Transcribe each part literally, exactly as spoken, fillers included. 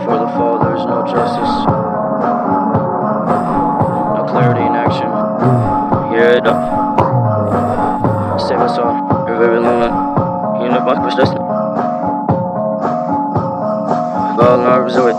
before the fall, there is no justice. No clarity in action. Hear it up. Save us all. You're very lonely. You know what was just. All nerves away.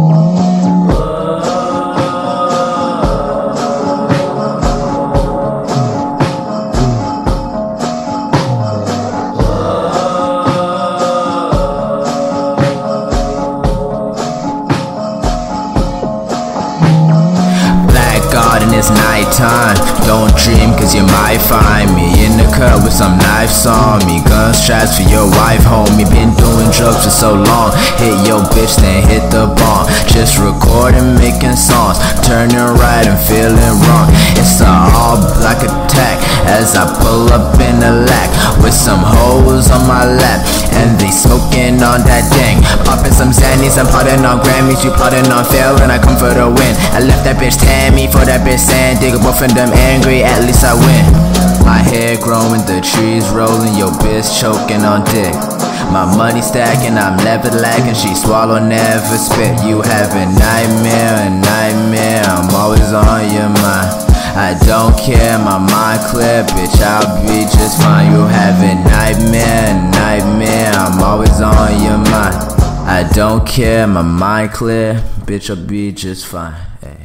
And it's nighttime, don't dream cause you might find me in the cut with some knives on me. Gun straps for your wife, homie. Been doing drugs for so long. Hit your bitch, then hit the bomb. Just recording, making songs, turning right and feeling wrong. It's a all black attack as I pull up in the lack with some hoes on my lap, and they smoking on that dang. Popping some Xannies, I'm plotting on Grammys. You plotting on fail, and I come for the win. I left that bitch Tammy for that bitch Sand Digger. Both of them angry, at least I win. My hair growing, the trees rolling. Your bitch choking on dick. My money stacking, I'm never lacking. She swallow, never spit. You have a nightmare, a nightmare. I'm always on your mind. I don't care, my mind clear, bitch, I'll be just fine. You have a nightmare, a nightmare. I'm always on your mind. I don't care, my mind clear, bitch, I'll be just fine. Hey.